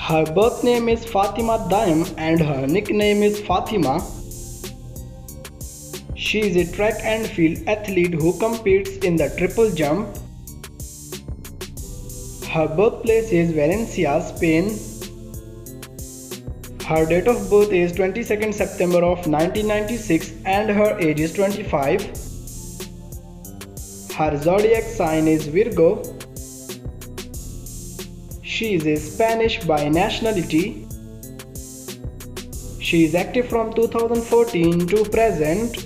Her birth name is Fatima Daim and her nickname is Fatima. She is a track and field athlete who competes in the triple jump. Her birthplace is Valencia, Spain. Her date of birth is 22nd September of 1996 and her age is 25. Her zodiac sign is Virgo. She is a Spanish by nationality. She is active from 2014 to present.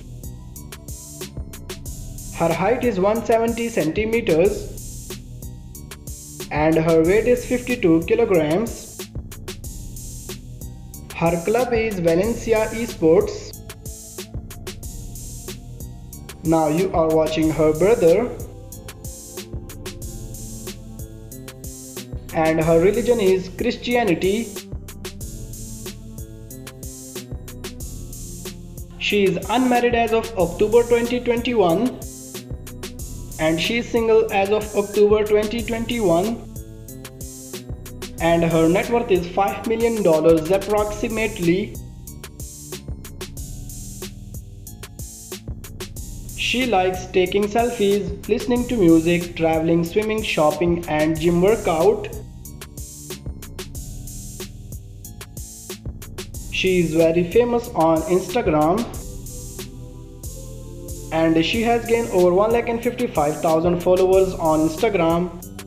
Her height is 170 centimeters and her weight is 52 kilograms. Her club is Valencia Esports. Now you are watching her brother. And her religion is Christianity. She is unmarried as of October 2021 and she is single as of October 2021. And her net worth is $5 million approximately. She likes taking selfies, listening to music, traveling, swimming, shopping and gym workout. She is very famous on Instagram and she has gained over 1,55,000 followers on Instagram.